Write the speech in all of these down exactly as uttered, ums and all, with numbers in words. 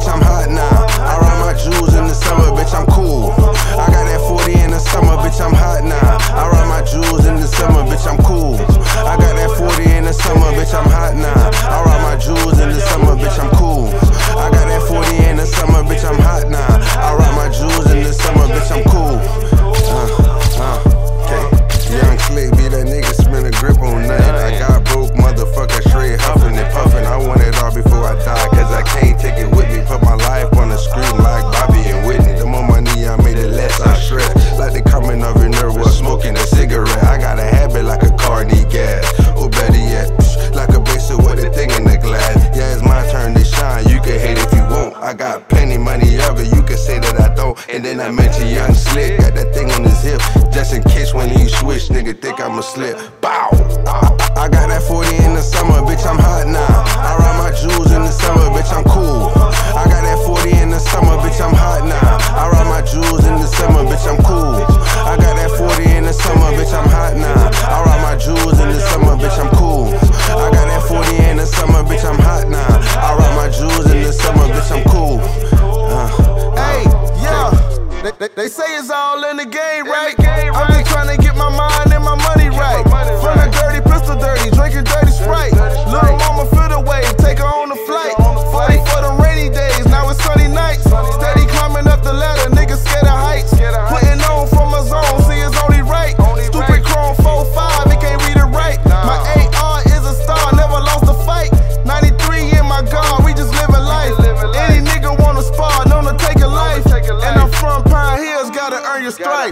I'm hot now. I ride my jewels in the summer, bitch, I'm cool. I got that forty in the summer, bitch, I'm hot now. I ride my jewels in the summer, bitch, I'm cool. I got that forty in the summer, bitch, I'm hot now. I ride my jewels in the summer, bitch, I'm cool. I got that forty in the summer, bitch, I'm hot now. I ride my jewels in the summer, bitch, I'm cool. Uh, uh, okay. Young slick, be that nigga spin a grip on nothing. I got broke, motherfucker, straight huffing and puffing. I want it all before I die, cause I can't take it with me. Put my life on the screen like Bobby and Whitney. The more money I made, the less I stress. Like the coming of your nerve while smoking a cigarette. I got a habit like a car need gas. Or better yet, like a baser with a thing in the glass. Yeah, it's my turn to shine, you can hate if you want. I got plenty money of it, you can say that I don't. And then I mention Young Slick, got that thing on his hip, just in case when he switch, nigga think I'ma slip. Bow! I, I got that forty in the summer, bitch, I'm hot now. I ride my jewels in the summer, bitch, I'm cool. I got that forty in the summer, bitch, I'm hot now. I ride my jewels in the summer, bitch, I'm cool. I got that forty in the summer, bitch, I'm hot now. I ride my jewels in the summer, bitch, I'm cool. I got that forty in the summer, bitch, I'm hot now. I ride my jewels in the summer, bitch, I'm cool. Uh, hey, yeah. They, they, they say it's all in the game, right? I'm just trying to get my mind and my money right. From the dirty pistol dirty, drinking dirty Sprite. Little mama feel the wave, take her on the flight. forty for the rainy days, now it's sunny nights. Steady climbing up the ladder, niggas scared of heights. Putting on from my zone, see it's only right. Stupid chrome four five, it can't read it right. My A R is a star, never lost a fight. ninety-three in my guard, we just living life. Any nigga wanna spar, known to take a life. And I'm from Pine Hills, gotta earn your stripes.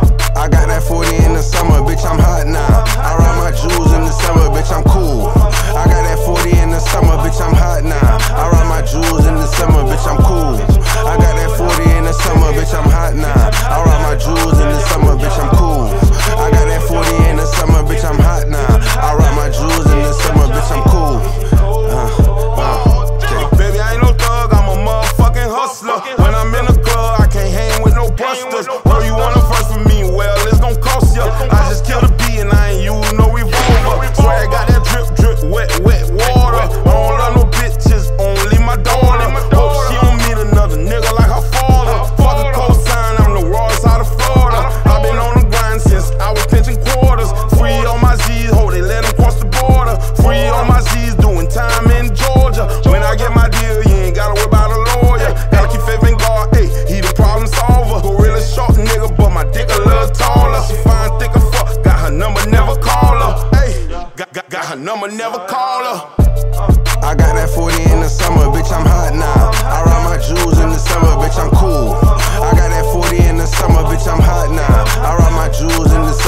I got that forty in the summer, bitch, I'm hot now. I ride my jewels in the summer, bitch, I'm cool. I got that forty in the summer, bitch, I'm hot now. I ride my jewels in the summer, bitch, I'm cool. I got that forty in the summer, bitch, I'm hot now. I ride my jewels in the summer, bitch, I'm cool. I got that forty in the summer, bitch, I'm hot now. I ride my jewels in the summer, bitch, I'm cool. Uh, uh, okay. Baby, I ain't no thug, I'm a motherfucking hustler. When I'm in the club, I can't hang with no busters. Bro, you want a verse from me? Well, it's gon' cost ya. I just kill the beat and I ain't use no revolver. Swag got that drip, drip, wet, wet water. I don't love no bitches, only my daughter. Hope she don't meet another nigga like her father. Fuck a cosign, I'm the rawest out of Florida. I've been on the grind since I was pinching quarters. Free all my Z's, ho, they let them cross the border. Free all my Z's, doing time in Georgia. When I get my deal, you ain't gotta worry about a lawyer. Gotta keep faith in God, ayy, he the problem solver. Gorilla short nigga, but my dick a little taller. She fine, thick as fuck, got her number, never call her. Ayy, got, got, got her number, never call her. I got that forty in the summer, bitch, I'm hot now. I ride my jewels in the summer, bitch, I'm cool. I got that forty in the summer, bitch, I'm hot now. I ride my jewels in the summer.